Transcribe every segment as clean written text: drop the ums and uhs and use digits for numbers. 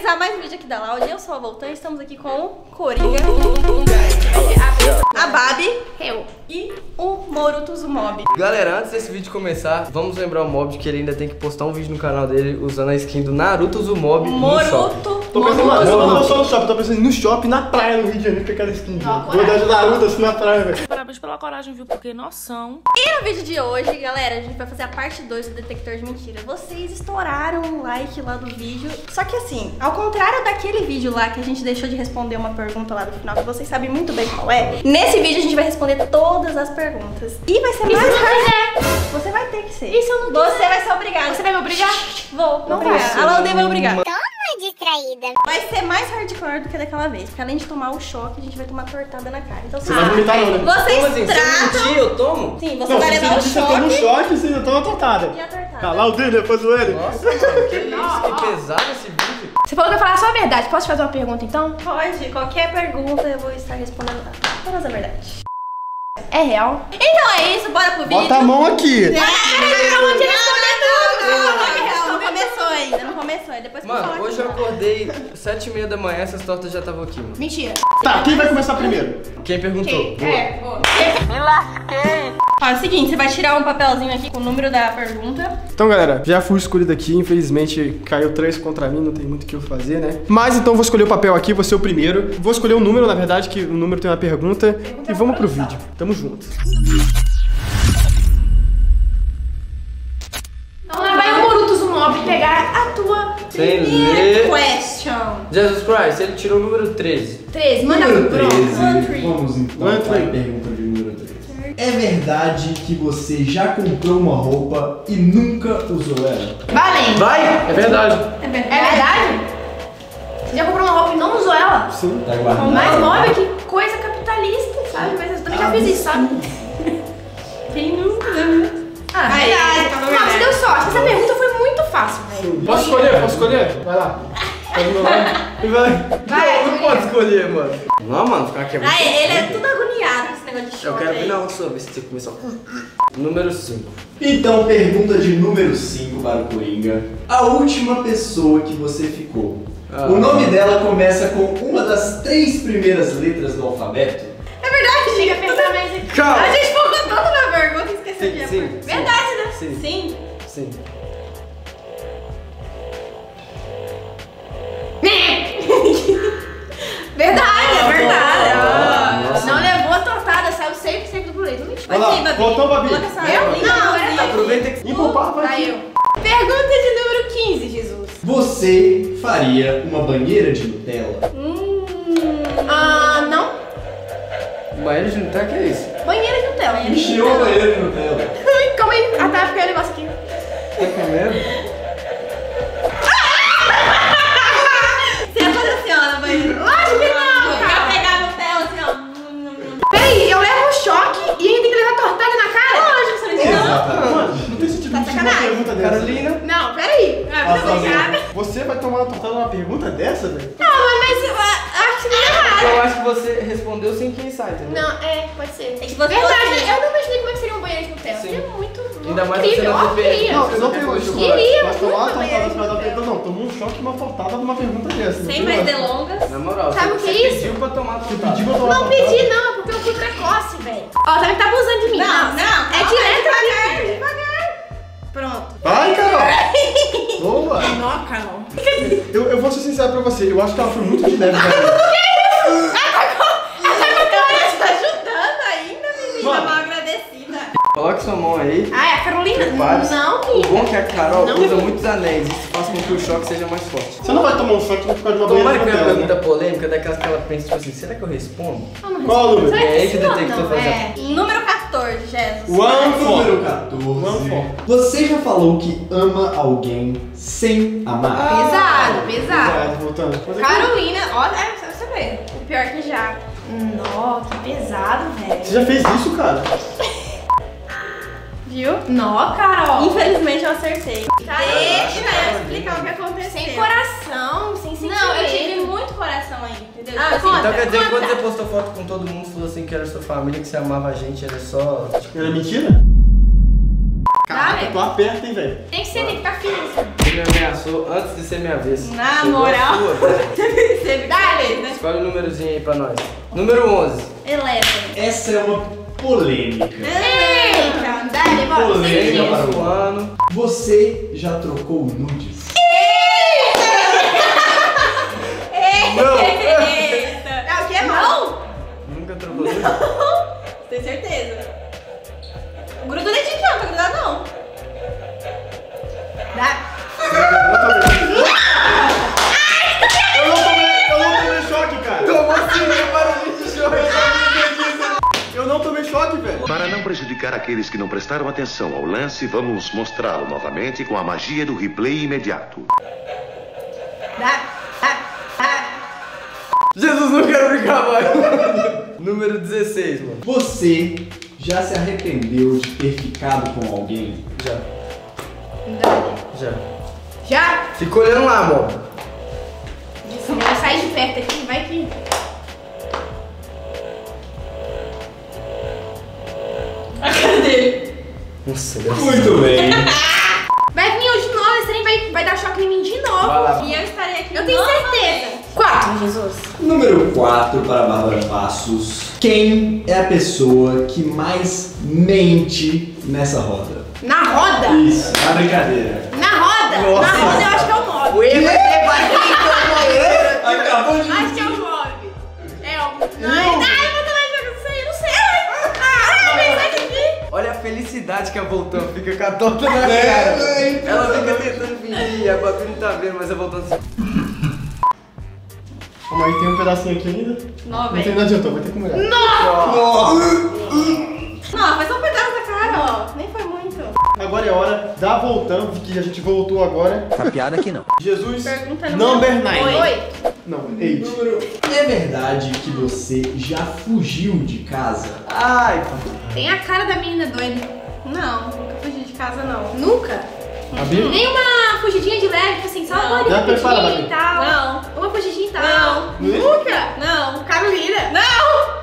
finalizar mais um vídeo aqui da Laude, eu sou a Voltan, estamos aqui com o Coringa, a Babi, eu e o Moruto Zumob. Galera, antes desse vídeo começar, vamos lembrar o Mob que ele ainda tem que postar um vídeo no canal dele usando a skin do Naruto Zumob no shopping. Tô pensando não só no shopping, tô pensando no shopping, na praia no Rio de Janeiro, com aquela skin. Vou dar de Naruto assim na praia, velho. Parabéns pela coragem, viu? Porque noção. E no vídeo de hoje, galera, a gente vai fazer a parte 2 do detector de mentira. Vocês estouraram o like lá do vídeo. Só que assim, ao contrário daquele vídeo lá que a gente deixou de responder uma pergunta lá no final, que vocês sabem muito bem qual é, nesse vídeo a gente vai responder todas as perguntas. E vai ser mais rápido. Você vai ter que ser. E se eu não quiser? Você vai ser obrigado. Você vai me obrigar? Vou. Não vai. Você A Laude vai não- obrigar. Distraída. Vai ser mais hardcore do que daquela vez. Porque além de tomar o choque, a gente vai tomar tortada na cara. Então, Você vai vomitar não, né? vocês Como assim? Se eu tratam... mentir, eu tomo? Sim, você Não, vai se levar o você toma um choque choque, você já toma uma tortada. e a tortada. Tá lá o dele, depois o ele. Nossa, mano, que isso? Que pesado esse vídeo. Você falou que ia falar só a verdade. Posso te fazer uma pergunta então? Pode, qualquer pergunta eu vou estar respondendo todas a verdade. É real? Então é isso, bora pro vídeo. Bota a mão aqui. Não começou ainda, não começou ainda. Depois que eu falar Mano, hoje que eu não. acordei 7h30 da manhã, essas tortas já estavam aqui, mano. Mentira. Tá, quem vai começar primeiro? Quem perguntou? Boa. Ó, é o seguinte, você vai tirar um papelzinho aqui com o número da pergunta. Então, galera, já fui escolhido aqui. Infelizmente, caiu 3 contra mim, não tem muito o que eu fazer, né? Mas então vou escolher o papel aqui, vou ser o primeiro. Vou escolher um número, na verdade, que o número tem uma pergunta. E vamos pro vídeo. Tamo junto. Então lá vai o Boruto Zumob pegar a tua Sem Primeira ler. question. Jesus Christ, ele tirou o número 13. 13. Manda Número pro 13, vamos então One, para a three. pergunta de número 13. É verdade que você já comprou uma roupa e nunca usou ela? Valendo. Vai! É verdade. É É verdade? verdade? Você já comprou uma roupa e não usou ela? Sim. Tá guardado? Mas móvel, que coisa capitalista, sabe? Mas eu também já fiz isso, sabe? Quem nunca, né? Ah, Aí, verdade. tá Não, verdade. você deu sorte. Essa pergunta foi muito fácil, velho. Posso escolher? Posso escolher? Vai lá. Vai do meu lado. E vai. Vai, Não pode escolher, mano. Não, mano, ficar aqui é muito Ah, ele é difícil. tudo agoniado com esse negócio de choque. Eu quero ver aí. na sua vez se você começou. Número 5. Então, pergunta de número 5 para o Coringa. A última pessoa que você ficou. O nome dela começa com uma das 3 primeiras letras do alfabeto? É verdade, Chega a pensar mais aqui. Calma. A gente focou tanto na pergunta e esqueceu de Sim, apertar. sim. Verdade, né? Sim. Sim. Sim. Verdade, é verdade. Ah, nossa. Não levou a tortada, saiu 100% do boleto. Não mentira. Vai lá, Sim, Babi. voltou, Babi. Coloca essa Eu? linha Não, na era linha. Aproveita que. Empurrar, vai. Aí eu. Pergunta de número 15, Jesus. Você faria uma banheira de Nutella? Ah, não. Banheiro de Nutella, que é isso? Banheira de Nutella. Encheu a banheira de Nutella. Calma aí. Ah, tá, porque é o negócio aqui. Tá comendo? Você ia fazer assim, ó, na banheira. Lógico que não, Eu ia cara. pegar a Nutella assim, ó. Peraí, eu levo um choque e ainda tem que levar tortada na cara? Lógico, você não entendeu? Mano, não tem sentido Tá uma sacanagem. pergunta dessa. Carolina. Não, peraí. Ah, muito obrigada. Você vai tomar uma tortada numa pergunta dessa, velho? Não, mas eu acho que não é errado. Eu acho que você respondeu sem pensar, entendeu? Não, pode ser. É que você Verdade, fosse- eu não imaginei como é que seria um banheiro de Nutella. Sim. Seria muito Ainda mais você incrível, na ó, TPM. queria. Não, eu não Você tenho pegou chocolate. Queria Mas tomar muito uma tortada banheiro. pra dar pergunta. Não, tomou um choque e uma tortada numa pergunta dessa. Sem mais delongas. Na moral, Sabe você o que é isso? pediu pra tomar Você tortada. pediu pra tomar Não tortada. pedi não, porque eu fui precoce, velho. Ó, também tá abusando de mim. Não, É direto devagar, aqui. devagar. Pronto. Vai, Carol! Boa! Não, Carol. Eu vou ser sincero pra você, eu acho que ela foi muito de leve, cara. Tá ajudando ainda, menina. Mano. Mal agradecida. Coloque sua mão aí. Ah, é a Carolina? Prepare-se. Não, O bom é menina. que a Carol Não. usa muitos anéis. Isso faz com que o choque seja mais forte. Você não vai tomar um choque por causa de uma banheira Tomara de que é uma Nutella, pergunta né? polêmica, daquelas que ela pensa, tipo assim, será que eu respondo? Eu não Qual o número? Será É aí que sim o ou detector não? faz É. Número 14, Jesus. Número One 14. for. Você já falou que ama alguém sem amar? Pesado, pesado. Verdade, voltando. Mas aqui- Carolina, olha, você vê. O pior que já. Nó, que pesado, velho. Você já fez isso, cara? Viu? Nó, Carol. Infelizmente eu acertei. Tá, Deixa eu explicar o que aconteceu. Sem coração, sem sentimento. Não, eu tive muito coração aí, entendeu? Ah, Tipo assim, conta. Então quer dizer que quando você postou foto com todo mundo, falou assim que era sua família, que você amava a gente, era só. Tipo, Era mentira? Caraca, tu aperta, hein, velho. Tem que ser, tem que ficar firme. Ele me ameaçou antes de ser minha vez. Na Chegou moral. a sua, velho. Você Dale. né? Escolhe o númerozinho aí pra nós. Número 11. Eleven. Essa é uma polêmica. Eita, dale, bora. Polêmica Sim. para o Ano. Você já trocou nudes? Eita. É o que? Não? Nunca trocou nude? Tem certeza? Gruda o dedinho não, pra grudar não. Dá. Eu não tomei choque, cara. Como assim? Meu barulho de choque. Eu não tomei choque, velho. Para não prejudicar aqueles que não prestaram atenção ao lance, vamos mostrá-lo novamente com a magia do replay imediato. Dá. Jesus, não quero brincar mais. Número 16, mano. Você já se arrependeu de ter ficado com alguém? Já. Já. Já? Fica olhando lá, amor. Vou sair de perto aqui, vai que... A cara dele. Nossa, graças Muito bem. Vai vir hoje de novo, esse trem vai dar choque em mim de novo. Vai lá. E eu estarei aqui. Eu tenho certeza. 4, Jesus. Número 4 para a Bárbara Passos. Quem é a pessoa que mais mente nessa roda? Na roda? Isso, na brincadeira. Na roda? Nossa. Na roda eu acho que é o Mob. O erro é Acabou de Acho que é o Mob. É o... Não, eu vou tomar jogo, não sei. Ah, vem, sai daqui. Olha a felicidade que a Voltão fica com a torta na cara. Ela fica tentando fingir, a Babi não tá vendo, mas a Voltão assim. Calma aí, tem um pedacinho aqui ainda. Não adiantou, vai ter que molhar. Não, faz só um pedaço da cara, ó. Nem foi muito. Agora é hora da voltando, que a gente voltou agora. A piada aqui não. Jesus, Pergunta number 9. Oi. Não, 8. É verdade que você já fugiu de casa? Ai, Tem a cara da menina doida. Não, nunca fugi de casa, não. Nunca? Babi? Nem uma fugidinha de leve, tipo assim, só Não. uma ali Já prepara, rapidinho e Babi. tal. Não. Uma fugidinha e tal. Não. Nunca? Não. Carolina. Não!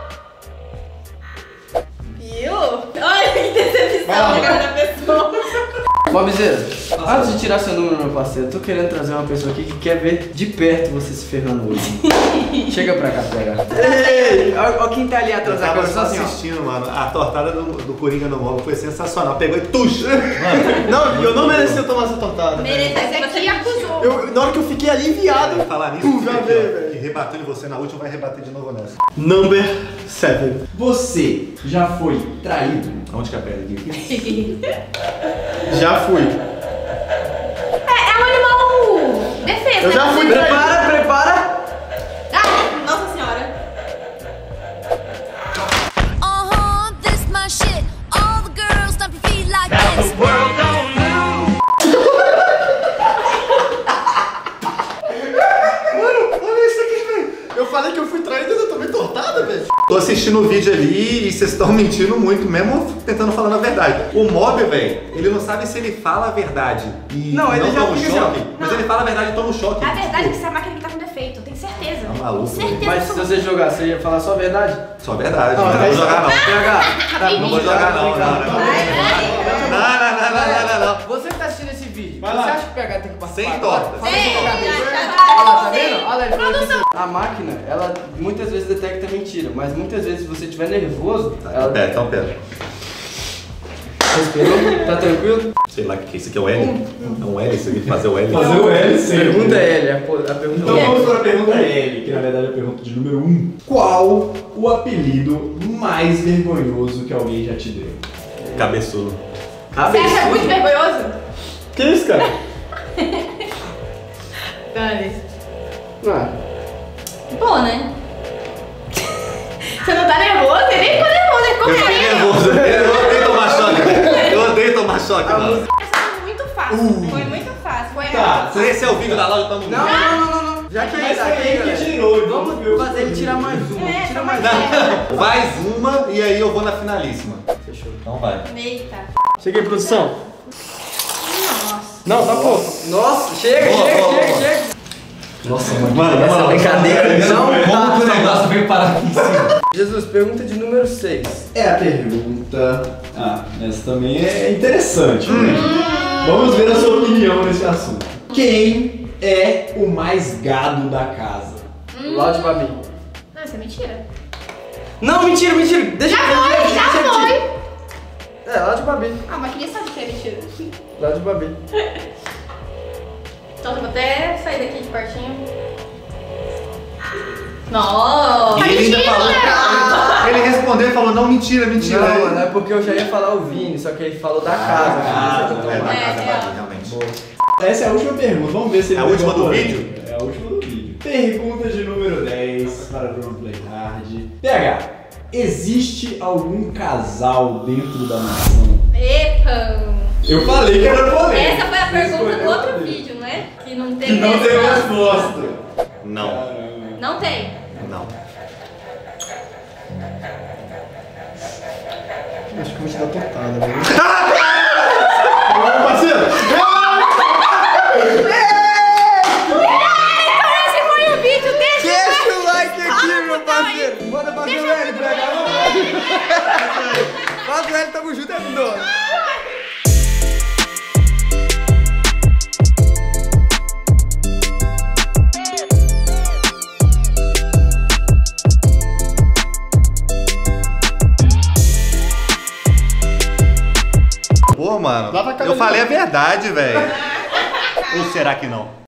Viu? Olha que decepção Vai lá. na cara da pessoa. Bobzeira, antes de tirar seu número, meu parceiro, eu tô querendo trazer uma pessoa aqui que quer ver de perto você se ferrando hoje. Chega pra cá, pega. Ei, ó quem tá ali Eu atrás da tava câmera, só só assim, ó. assistindo, mano. A tortada do Coringa no móvel foi sensacional. Pegou e tuxa! Mano, Não, eu não mereci eu tomar essa tortada. Merece Esse que aqui você acusou. Na hora que eu fiquei aliviado. falar nisso, Já aqui, vê, ó, velho. que rebateu em você na última, vai rebater de novo nessa. Number 7. Você já foi traído? Onde que é a pedra aqui? Já fui. É um animal defesa. Eu já né? fui traído. Prepara! Ah, Nossa senhora. This my shit. All the girls stomp your feet like this. Olha isso aqui, velho. Eu falei que eu fui traído e eu tomei tortada, velho. Tô assistindo o vídeo ali e vocês estão mentindo muito, mesmo tentando falar a verdade. O Mob, velho, ele não sabe se ele fala a verdade e Não, ele já toma um fica choque, assim, mas ele fala a verdade e toma um choque. a verdade é que essa máquina aqui tá com defeito, eu tenho certeza. Tá maluco, Certeza. Mas se você jogar, você ia falar só a verdade? Só a verdade, Não, não, é vou jogar não. PH, tá, Não vou jogar não, não. Você que tá assistindo esse vídeo, Vai você lá. acha que o PH tem que participar? Sem agora? torta. Fala Ei, assim, PH. já Olha lá, tá vendo? Olha lá, ele falou assim, a máquina, ela muitas vezes detecta mentira, mas muitas vezes se você estiver nervoso, ela... Então pera. Respirou? Tá tranquilo? Sei lá o que é isso aqui, é o L? É um L isso aqui, fazer o L. Fazer o L sempre. Pergunta é ele, a pergunta Então é vamos para a pergunta L, que na verdade é a pergunta de número 1. Qual o apelido mais vergonhoso que alguém já te deu? Cabeçudo. Você acha muito vergonhoso? Que isso, cara? Dane. Ah, Pô, né? Você não tá nervoso? Ele nem ficou nervoso, ele ficou Eu fiquei quieto. nervoso. Eu odeio tomar choque, velho. Eu odeio tomar choque, mano. Essa foi muito fácil. Foi muito fácil. Foi Tá, Se esse é o vídeo da Laura, tamo não, não, não, não, não. Já que ele Mas tá foi aqui, ele que galera, tirou, vamos fazer ele tirar mais uma. É, Tira só mais mais uma. Mais uma e aí eu vou na finalíssima. Fechou. Então vai. Eita. Cheguei, produção. Nossa. Não, tá pouco. Nossa, chega, Boa, chega, boa, chega, boa. chega. Nossa, mano. Mano, essa brincadeira não Como que o dá. negócio veio parar aqui em cima? Jesus, pergunta de número 6. É a pergunta. Ah, essa também é interessante, né? Vamos ver a sua opinião nesse assunto. Quem é o mais gado da casa? Loud Babi. Não, isso é mentira. Não, mentira. Deixa eu Já foi! É, Loud Babi. Ah, mas queria saber que é mentira. Loud Babi. Então eu vou até sair daqui de pertinho. Nossa! E ele ainda falou. Ele respondeu e falou: não, mentira. Não, mano, é porque eu já ia falar o Vini, só que ele falou da casa. É, da É, casa é. Babi, realmente. Essa é a última pergunta. Vamos ver se ele É a última pegou do a vídeo? É a última do vídeo. Pergunta de número 10 para Bruno Playhard. PH, existe algum casal dentro da mansão? Epa! Eu falei que era polêmico. Essa foi a Você pergunta escolheu do outro saber. vídeo, né? Que não Que teve não teve resposta. resposta. Não. Caramba. Não tem. Não. Acho que eu vou te dar totada, né? Ô, parceiro! Esse foi o vídeo, deixa! Deixa o like aqui, meu parceiro. Manda pra ver o L, PH. Faz o L, tamo junto, é nóis. Pô, mano, Lava a cara eu ali. falei a verdade, velho. Ou será que não?